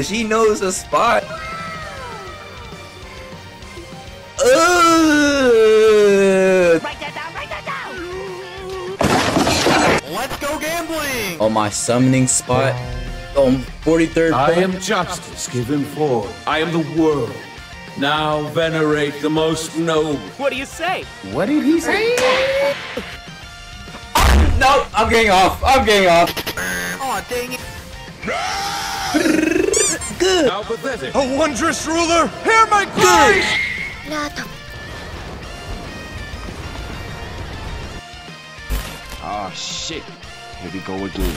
She knows the spot. Write that down, write that down! Let's go gambling! Oh, my summoning spot. On 43rd I point. am justice given forth. I am the world. Now venerate the most noble. What do you say? What did he say? No, I'm getting off. I'm getting off. Aw, dang it. Good. How pathetic. A wondrous ruler, hear my cries! Ah, shit. Here we go again.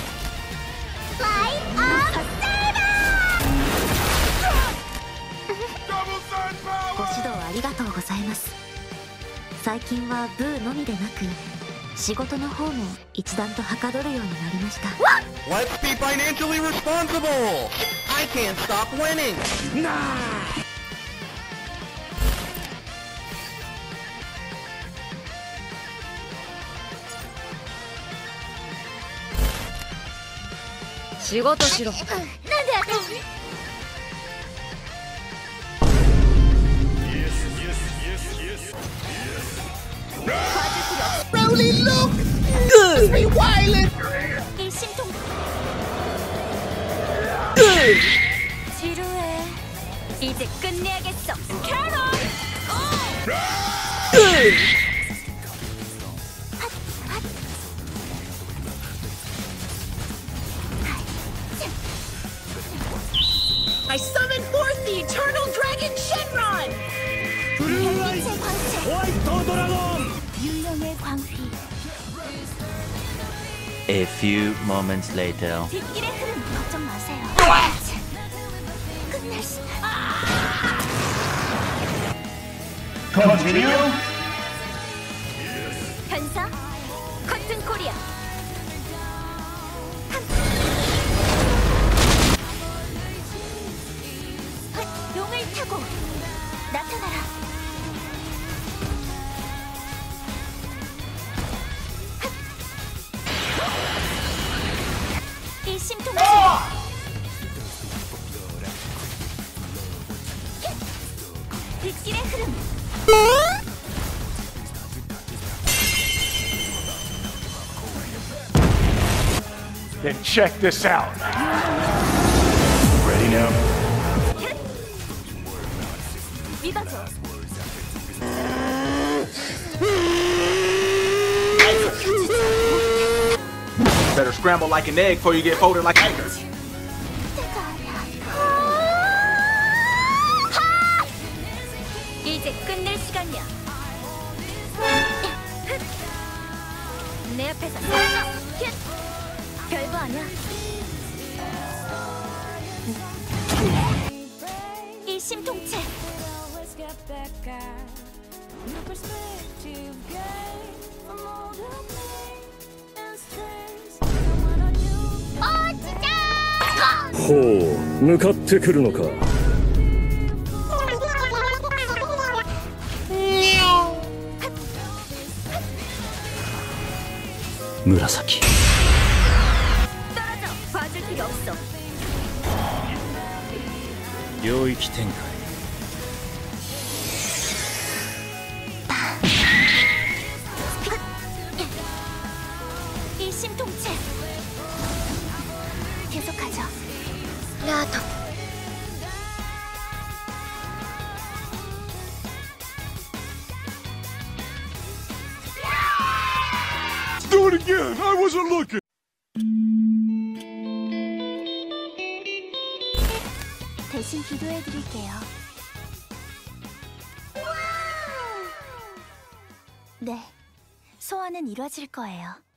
Double side ご power! 指導ありがとうございます。最近はブーのみでなく仕事の方も一段とはかどるようになりました。 Let's be financially responsible! I can't stop winning! 仕事しろ。なんで私？ 지루해. 이제 끝내야겠어. 캐럿! I summon forth the eternal dragon Shenron! 별빛의 광채. 유령의 광휘. A few moments later. 빗길의 흐름 걱정 마세요. 끝날 수. 변사 커튼 코리아. 용을 타고 나타나라. 일심동체. 빗길의 흐름. Then check this out. Ready now? 믿어줘. Better scramble like an egg before you get folded like an egg. 때가 아니야. 이제 끝낼 시간이야. 내 앞에서 사라져. 별거 아니야. 일심동체. 진짜! ほう、向かってくるのか。 紫。 떨어져. 봐줄 필요 없어. 領域展開。 일심동체. 계속하죠. 라도. Do it again! I wasn't looking! 대신 기도해드릴게요. 네, 소원은 이루어질 거예요.